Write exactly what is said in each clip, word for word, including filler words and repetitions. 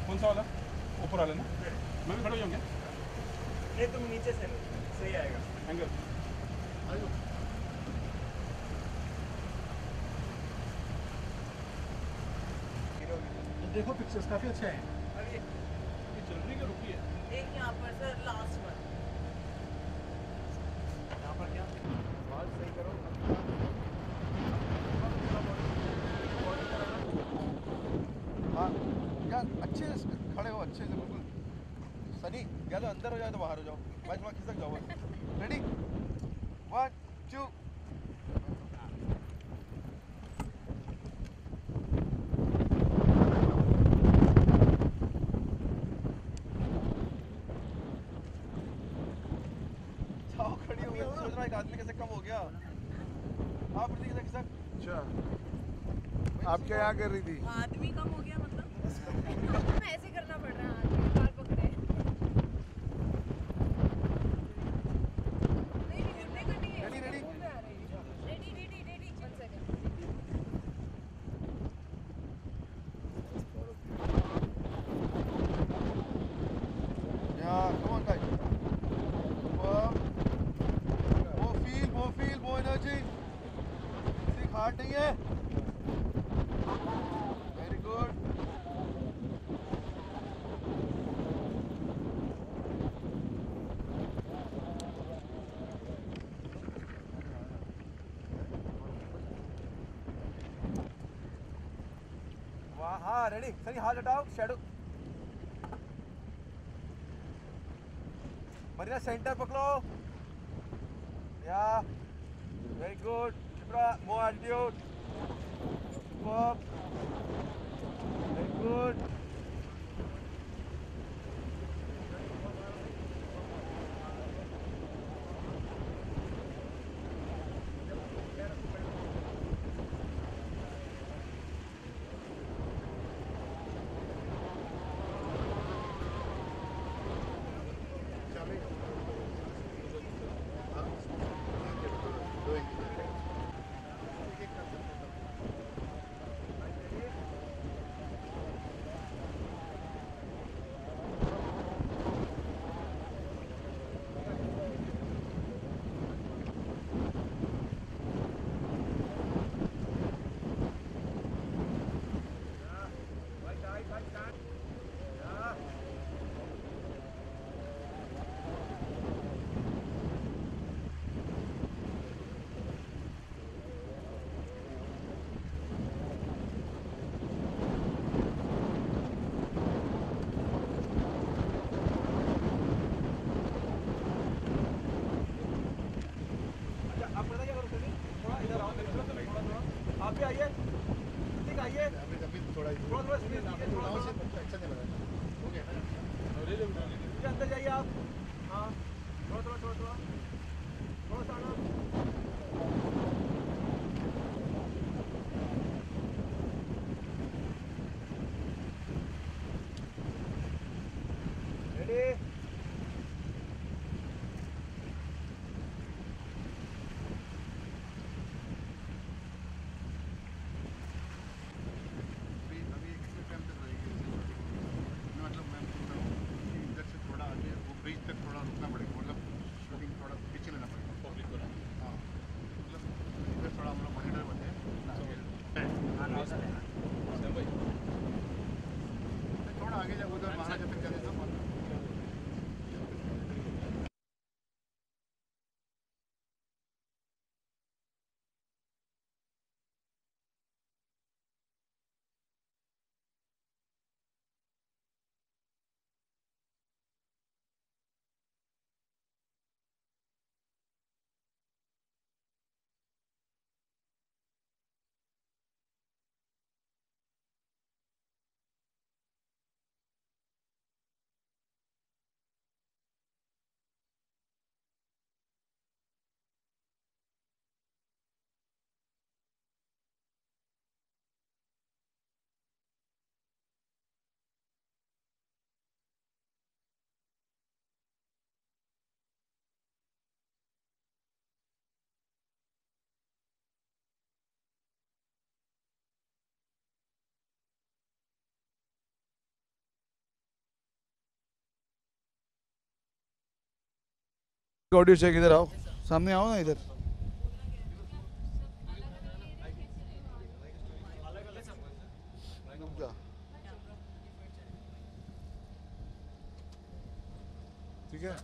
कौन सा वाला? ऊपर वाला ना? मैं भी खड़ा हो जाऊँगा? नहीं तुम नीचे से सही आएगा एंगल। देखो पिक्चर्स काफी अच्छे हैं। अभी ये चल रही है क्या रुकी है? एक यहाँ पर सर लास्ट वन यहाँ पर क्या आवाज सही करो हाँ यार अच्छे से खड़े हो, अच्छे से बिल्कुल। सनी या तो अंदर हो जाए तो बाहर हो जाओ, भाई थोड़ा खिसक जाओ बस। Ready one two. जाओ खड़ी हो गई, सोच रहा एक आदमी कैसे कम हो गया। आप खिसक खिसक। अच्छा आप क्या यहाँ कर रही थी? आदमी कम हो गया मतलब ऐसे करना पड़ रहा है, आदमी बाल पकड़े। नहीं नहीं घुटने का नहीं है, ready ready ready ready ready one second. Yeah, come on guys. More, more feel, more feel, more energy. सिर्फ हार्ट नहीं है। Very good. वाह हाँ रेडी। सही हाथ हटाओ, शेडो मरीना सेंटर पकड़ो। या very good Chitra, more altitude. Superb, very good. आप पता क्या करो सनी, थोड़ा इधर आओ मेरी तरफ, थोड़ा थोड़ा आप भी आइए, ठीक आइए। अभी अभी थोड़ा थोड़ा थोड़ा स्पीड दीजिए, थोड़ा थोड़ा थोड़ा अच्छा नहीं लगा। हो गया ले ले उठा ले। ये अंदर जाइए आप। हाँ थोड़ा थोड़ा थोड़ा थोड़ा थोड़ा सा आना। रेडी अभी अभी कितने टाइम तक रहेगी? मतलब मैं बोल रहा हूँ कि इधर से थोड़ा आगे वो ब्रिज तक थोड़ा रुकना पड़ेगा, मतलब शूटिंग थोड़ा पीछे लेना पड़ेगा पब्लिक को ना। हाँ मतलब इधर थोड़ा हम लोग मॉनिटर बने सैम भाई थोड़ा आगे जब उधर महाराजा तक जाने तब ऑडियो चेक, इधर आओ, सामने आओ ना इधर। ठीक है।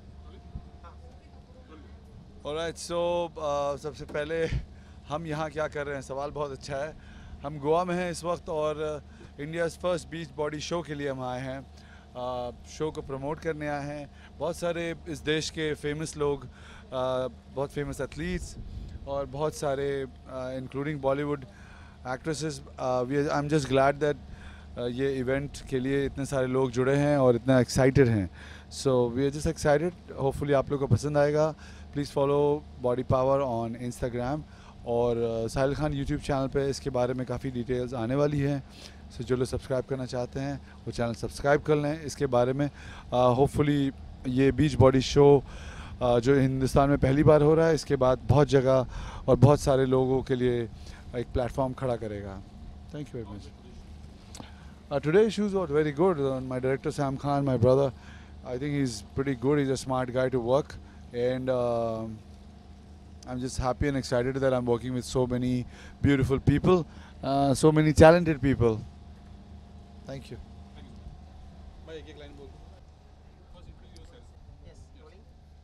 ऑलराइट, सो सबसे पहले हम यहाँ क्या कर रहे हैं, सवाल बहुत अच्छा है। हम गोवा में हैं इस वक्त और India's first beach body show के लिए हम आए हैं। शो को प्रमोट करने आए हैं। बहुत सारे इस देश के फेमस लोग, uh, बहुत फेमस एथलीट्स और बहुत सारे including Bollywood actresses. I am just glad that ये इवेंट के लिए इतने सारे लोग जुड़े हैं और इतना एक्साइटेड हैं। So we are just excited. Hopefully आप लोग को पसंद आएगा। Please follow body power on Instagram और uh, Sahil Khan YouTube channel पे इसके बारे में काफ़ी डिटेल्स आने वाली हैं। सो so, जो लोग सब्सक्राइब करना चाहते हैं वो चैनल सब्सक्राइब कर लें। इसके बारे में होपफुली uh, ये बीच बॉडी शो uh, जो हिंदुस्तान में पहली बार हो रहा है, इसके बाद बहुत जगह और बहुत सारे लोगों के लिए एक प्लेटफॉर्म खड़ा करेगा। Thank you very much. Today shoes what very good. My director Sam Khan, my brother, I think he is pretty good. He is a smart guy to work and uh, I'm just happy and excited that I'm working with so many beautiful people, uh, so many talented people. Thank you. भाई एक एक line बोल। First introduce yourself. Yes, rolling.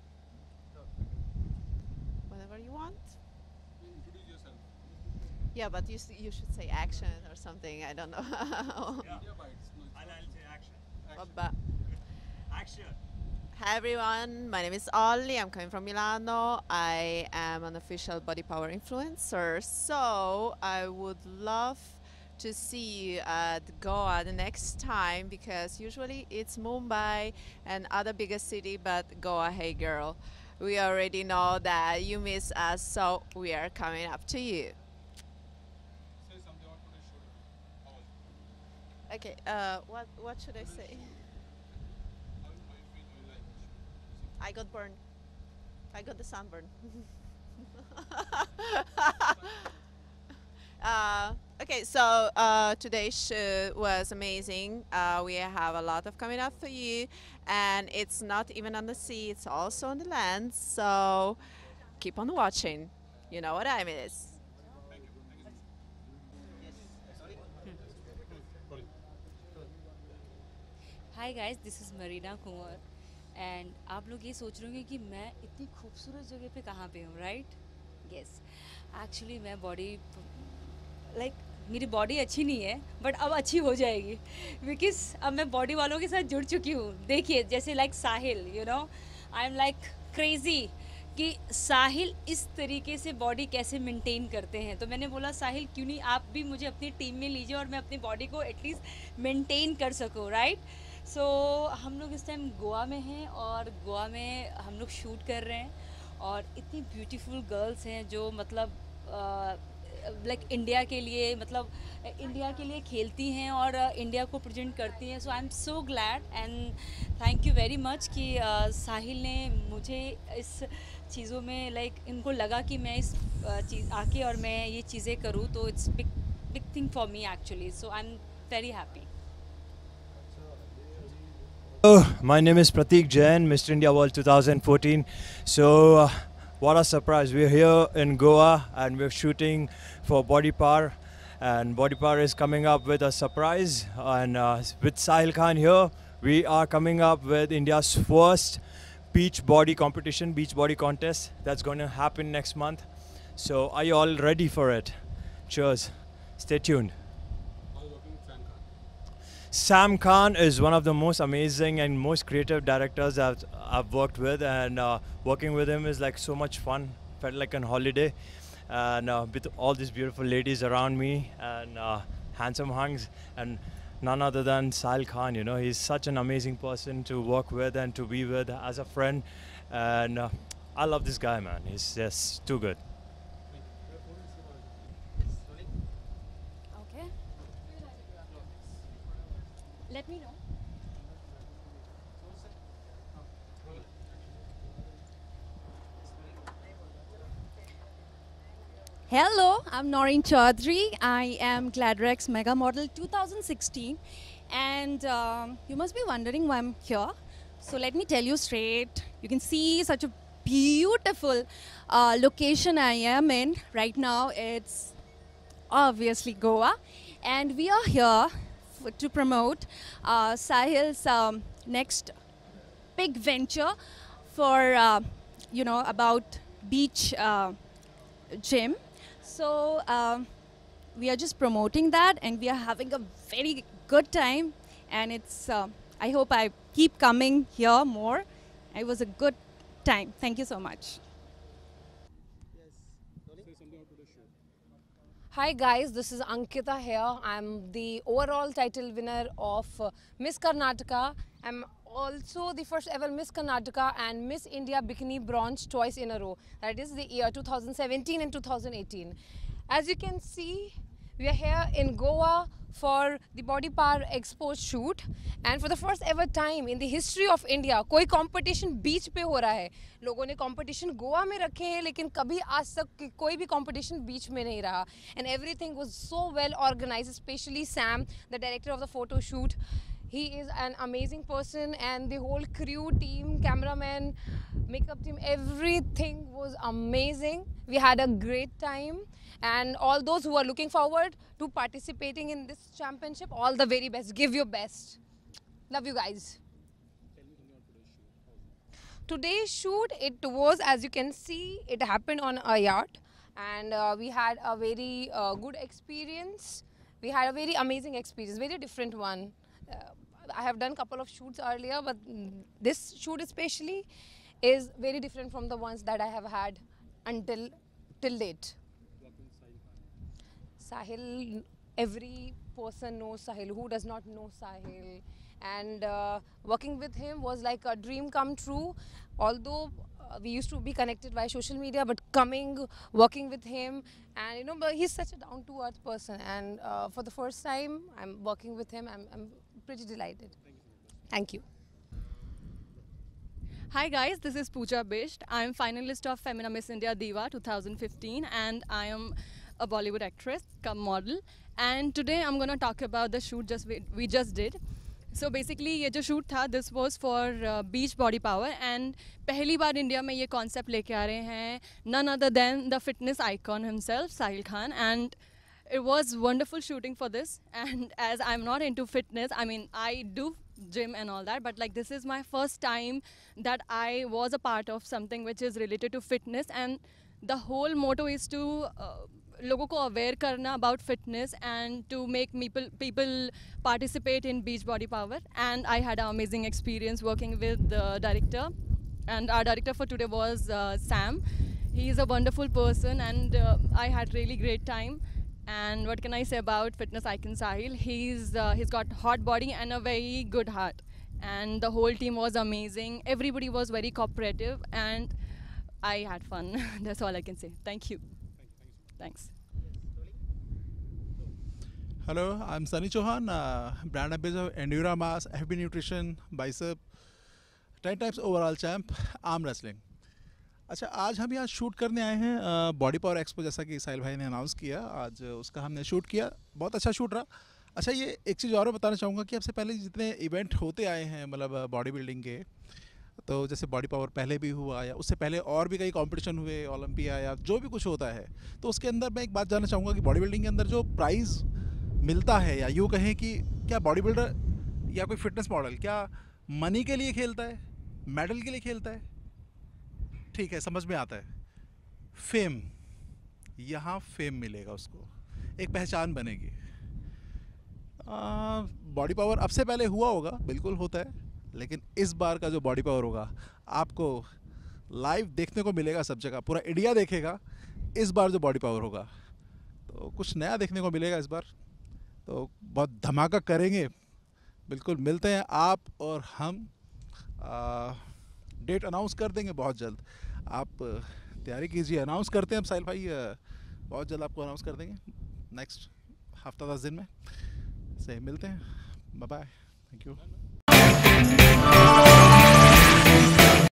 Whatever you want. Introduce yourself. Yeah, but you s- you should say action or something. I don't know. India bites. No, it's I'll, I'll say action. But- but- Action. Hi everyone, my name is Ollie. I'm coming from Milano. I am an official body power influencer. So I would love to see you at Goa the next time because usually it's Mumbai and other bigger city, but Goa, hey girl, we already know that you miss us, so we are coming up to you. Say something about today's show. How was it? Okay, uh, what what should I say? How how you feel? How you like the show? I got burned. I got the sunburn. uh, okay, so uh, today's show was amazing. Uh, we have a lot of coming up for you, and it's not even on the sea; it's also on the land. So keep on watching. You know what time it is. Hi guys, this is Marina Kunwar and आप लोग ये सोच रहे होंगे कि मैं इतनी खूबसूरत जगह पे कहाँ पे हूँ, राइट? यस, एक्चुअली मैं बॉडी लाइक मेरी बॉडी अच्छी नहीं है बट अब अच्छी हो जाएगी बिकॉज अब मैं बॉडी वालों के साथ जुड़ चुकी हूँ। देखिए जैसे like Sahil, you know I am like crazy कि साहिल इस तरीके से बॉडी कैसे मेंटेन करते हैं। तो मैंने बोला साहिल क्यों नहीं आप भी मुझे अपनी टीम में लीजिए और मैं अपनी बॉडी को एटलीस्ट मेंटेन कर सकूँ, राइट? सो so, हम लोग इस टाइम गोवा में हैं और गोवा में हम लोग शूट कर रहे हैं और इतनी ब्यूटीफुल गर्ल्स हैं जो मतलब लाइक uh, इंडिया के लिए मतलब इंडिया के लिए खेलती हैं और इंडिया uh, को प्रेजेंट करती हैं। So I am so glad and thank you very much कि uh, साहिल ने मुझे इस चीज़ों में लाइक like, इनको लगा कि मैं इस uh, चीज़ आके और मैं ये चीज़ें करूँ तो it's big big thing for me actually. So I am very happy. Hello, my name is Pratik Jain, Mister India World twenty fourteen. So, uh, what a surprise! We're here in Goa and we're shooting for Body Power, and Body Power is coming up with a surprise. And uh, with Sahil Khan here, we are coming up with India's first beach body competition, beach body contest that's going to happen next month. So, are you all ready for it? Cheers! Stay tuned. How is working with Sam Khan? Sam Khan is one of the most amazing and most creative directors I've, I've worked with, and uh, working with him is like so much fun. Felt like a holiday, and uh, with all these beautiful ladies around me and uh, handsome hunks, and none other than Sahil Khan. You know, he's such an amazing person to work with and to be with as a friend, and uh, I love this guy, man. He's just too good. Okay. Let me know. Hello, I'm Noreen Chaudhary. I am Gladrex Mega Model twenty sixteen, and um, you must be wondering why I'm here. So let me tell you straight. You can see such a beautiful uh, location I am in right now. It's obviously Goa, and we are here f- to promote uh, Sahil's um, next big venture for uh, you know about beach uh, gym. So um, we are just promoting that, and we are having a very good time. And it's uh, I hope I keep coming here more. It was a good time. Thank you so much. Hi guys, this is Ankita here. I'm the overall title winner of uh, Miss Karnataka. I'm also the first ever Miss Karnataka and Miss India Bikini Bronze twice in a row. That is the year two thousand seventeen and two thousand eighteen. As you can see, we are here in Goa for the Body Power Expo shoot, and for the first ever time in the history of India कोई competition beach पे हो रहा है. लोगों ने competition Goa में रखे हैं, लेकिन कभी आज तक कोई भी competition beach में नहीं रहा. And everything was so well organized, especially Sam, the director of the photo shoot. He is an amazing person, and the whole crew, team, cameraman, makeup team, everything was amazing. We had a great time, and all those who are looking forward to participating in this championship, all the very best. Give your best. Love you guys. Today's shoot, it was, as you can see, it happened on a yacht, and uh, we had a very uh, good experience. We had a very amazing experience, very different one. Uh, I have done a couple of shoots earlier, but this shoot especially is very different from the ones that I have had until till date. Sahil, every person knows Sahil. Who does not know Sahil? And uh, working with him was like a dream come true. Although uh, we used to be connected via social media, but coming, working with him, and you know, but he's such a down-to-earth person. And uh, for the first time, I'm working with him. I'm, I'm pretty delighted. Thank you. Hi guys, this is Pooja Bisht. I am finalist of Femina Miss India Diva two thousand fifteen, and I am a Bollywood actress, come model. And today I'm going to talk about the shoot just we, we just did. So basically ये जो shoot था, this was for uh, beach body power, and पहली बार India में ये concept लेके आ रहे हैं none other than the fitness icon himself, Sahil Khan. And it was wonderful shooting for this. And as I'm not into fitness, I mean I do gym and all that, but like this is my first time that I was a part of something which is related to fitness, and the whole motto is to uh, लोगों को aware करना about fitness and to make people people participate in beach body power. And I had an amazing experience working with the director, and our director for today was uh, Sam. He is a wonderful person, and uh, I had really great time. And what can I say about fitness icon Sahil? He's uh, he's got hot body and a very good heart, and the whole team was amazing. Everybody was very cooperative, and I had fun. That's all I can say. Thank you. Thanks. Hello, I'm Sunny Chauhan, uh, brand ambassador of Endura Mass, F B Nutrition, Bicep, ten times overall champ, arm wrestling. अच्छा, आज हम यहाँ shoot करने आए हैं body power expo, जैसा कि साहिल भाई ने अनाउंस किया. आज उसका हमने शूट किया, बहुत अच्छा शूट रहा. अच्छा, ये एक चीज़ और बताना चाहूँगा कि सबसे पहले जितने इवेंट होते आए हैं मतलब बॉडी बिल्डिंग के, तो जैसे बॉडी पावर पहले भी हुआ या उससे पहले और भी कई कंपटीशन हुए, ओलंपिया या जो भी कुछ होता है, तो उसके अंदर मैं एक बात जानना चाहूँगा कि बॉडी बिल्डिंग के अंदर जो प्राइज़ मिलता है, या यूँ कहें कि क्या बॉडी बिल्डर या कोई फिटनेस मॉडल क्या मनी के लिए खेलता है, मेडल के लिए खेलता है? ठीक है, समझ में आता है. फेम, यहाँ फेम मिलेगा उसको, एक पहचान बनेगी. बॉडी पावर अब से पहले हुआ होगा, बिल्कुल होता है, लेकिन इस बार का जो बॉडी पावर होगा आपको लाइव देखने को मिलेगा सब जगह, पूरा इंडिया देखेगा इस बार जो बॉडी पावर होगा. तो कुछ नया देखने को मिलेगा इस बार, तो बहुत धमाका करेंगे. बिल्कुल मिलते हैं आप और हम. आ, डेट अनाउंस कर देंगे बहुत जल्द, आप तैयारी कीजिए. अनाउंस करते हैं अब साहिल भाई, बहुत जल्द आपको अनाउंस कर देंगे नेक्स्ट हफ्ता दस दिन में. से मिलते हैं. Bye bye, thank you.